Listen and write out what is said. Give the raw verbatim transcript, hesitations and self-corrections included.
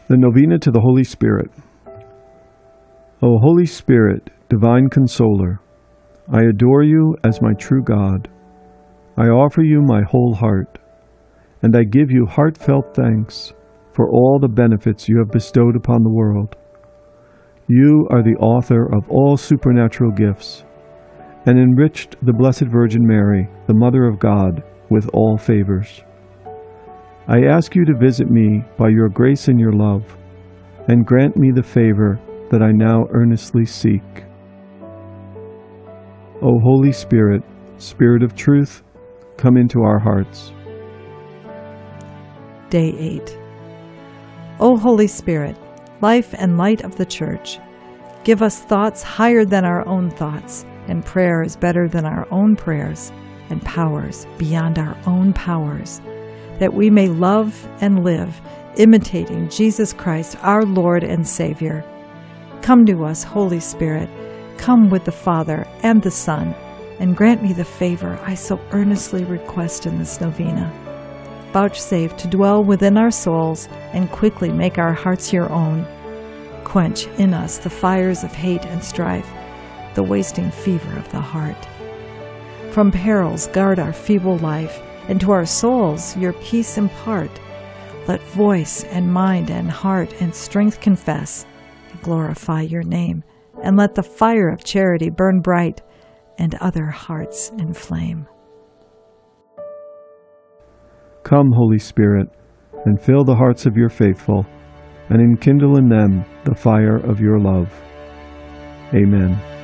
The Novena to the Holy Spirit. O Holy Spirit, divine consoler, I adore you as my true God. I offer you my whole heart, and I give you heartfelt thanks for all the benefits you have bestowed upon the world. You are the author of all supernatural gifts, and enriched the Blessed Virgin Mary, the Mother of God, with all favors. I ask you to visit me by your grace and your love, and grant me the favor that I now earnestly seek. O Holy Spirit, Spirit of truth, come into our hearts. Day eight. O Holy Spirit, life and light of the Church, give us thoughts higher than our own thoughts, and prayers better than our own prayers, and powers beyond our own powers, that we may love and live, imitating Jesus Christ, our Lord and Savior. Come to us, Holy Spirit, come with the Father and the Son, and grant me the favor I so earnestly request in this novena. Vouchsafe to dwell within our souls and quickly make our hearts your own. Quench in us the fires of hate and strife, the wasting fever of the heart. From perils guard our feeble life, and to our souls your peace impart. Let voice and mind and heart and strength confess and glorify your name, and let the fire of charity burn bright, and other hearts inflame. Come, Holy Spirit, and fill the hearts of your faithful, and enkindle in them the fire of your love. Amen.